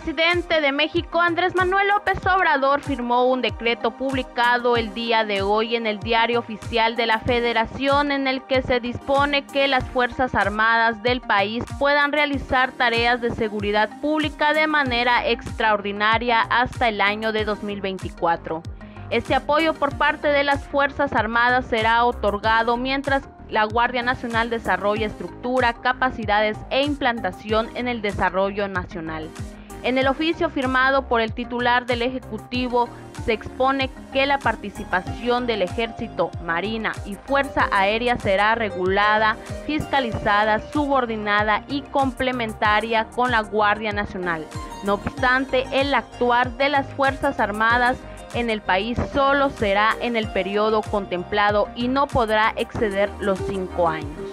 presidente de México, Andrés Manuel López Obrador, firmó un decreto publicado el día de hoy en el Diario Oficial de la Federación, en el que se dispone que las Fuerzas Armadas del país puedan realizar tareas de seguridad pública de manera extraordinaria hasta el año de 2024. Este apoyo por parte de las Fuerzas Armadas será otorgado mientras la Guardia Nacional desarrolla estructura, capacidades e implantación en el desarrollo nacional. En el oficio firmado por el titular del Ejecutivo se expone que la participación del Ejército, Marina y Fuerza Aérea será regulada, fiscalizada, subordinada y complementaria con la Guardia Nacional. No obstante, el actuar de las Fuerzas Armadas en el país solo será en el periodo contemplado y no podrá exceder los 5 años.